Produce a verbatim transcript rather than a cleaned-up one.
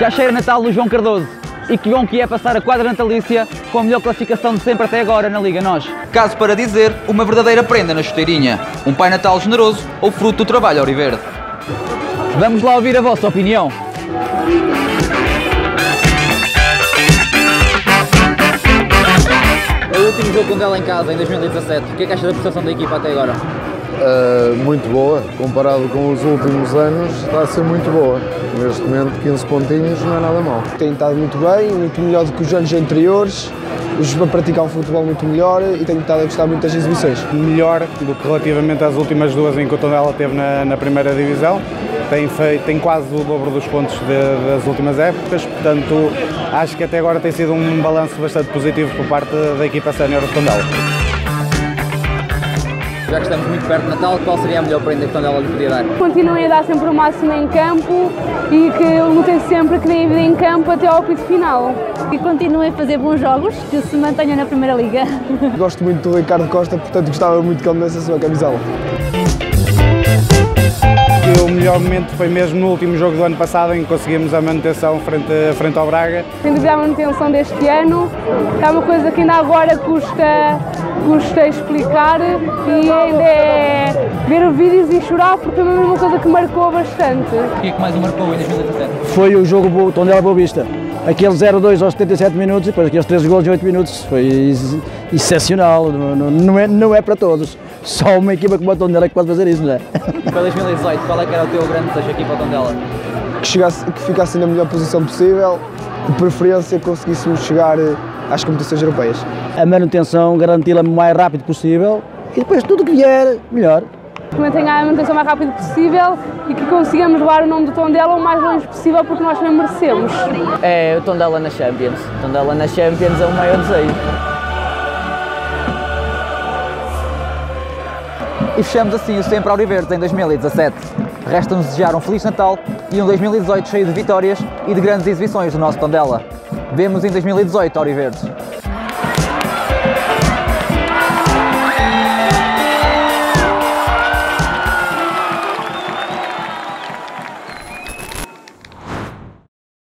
Já cheira Natal no João Cardoso. E que bom que é passar a quadra natalícia com a melhor classificação de sempre até agora na Liga Nós. Caso para dizer, uma verdadeira prenda na chuteirinha. Um Pai Natal generoso ou fruto do trabalho auriverde. Vamos lá ouvir a vossa opinião. É o último jogo com Tondela em casa em dois mil e dezassete. O que é que achas da prestação da equipa até agora? Uh, muito boa, comparado com os últimos anos, está a ser muito boa. Neste momento, quinze pontinhos não é nada mau. Tem estado muito bem, muito melhor do que os anos anteriores, a praticar um futebol muito melhor e tenho estado a gostar muito das exibições. Melhor do que relativamente às últimas duas em que o Tondela teve na, na primeira divisão. Tem, feito, tem quase o dobro dos pontos de, das últimas épocas, portanto acho que até agora tem sido um balanço bastante positivo por parte da equipa sénior do Tondela. Já que estamos muito perto de Natal, qual seria a melhor prenda que o Tondela lhe podia dar? Continuem a dar sempre o máximo em campo e que lutem sempre que deem vida em campo até ao apito final. E continuem a fazer bons jogos, que se mantenham na Primeira Liga. Gosto muito do Ricardo Costa, portanto gostava muito que ele me desse a sua camisola. O melhor momento foi mesmo no último jogo do ano passado, em que conseguimos a manutenção frente, frente ao Braga. Sem dúvida a manutenção deste ano é uma coisa que ainda agora custa, custa explicar e ainda é ver vídeos e chorar, porque é uma coisa que marcou bastante. O que é que mais o marcou em dois mil e dezassete? Foi o jogo Tondela Boa Vista. Aquele zero a dois aos setenta e sete minutos e depois aqueles três golos em oito minutos. Foi excepcional, não, não, é, não é para todos. Só uma equipa como a Tondela que pode fazer isso, não é? Para dois mil e dezoito, qual é que era o teu grande desejo aqui para a Tondela? Que, chegasse, que ficasse na melhor posição possível, de preferência conseguíssemos chegar às competições europeias. A manutenção, garanti-la o mais rápido possível e depois tudo que vier, melhor. Que mantenha a manutenção o mais rápido possível e que consigamos levar o nome do Tondela o mais longe possível, porque nós também merecemos. É o Tondela na Champions. Tondela na Champions é o maior desejo. E fechamos assim o Sempre Auriverdes em dois mil e dezassete. Resta-nos desejar um Feliz Natal e um dois mil e dezoito cheio de vitórias e de grandes exibições do nosso Tondela. Vemo-nos em dois mil e dezoito, Auriverdes.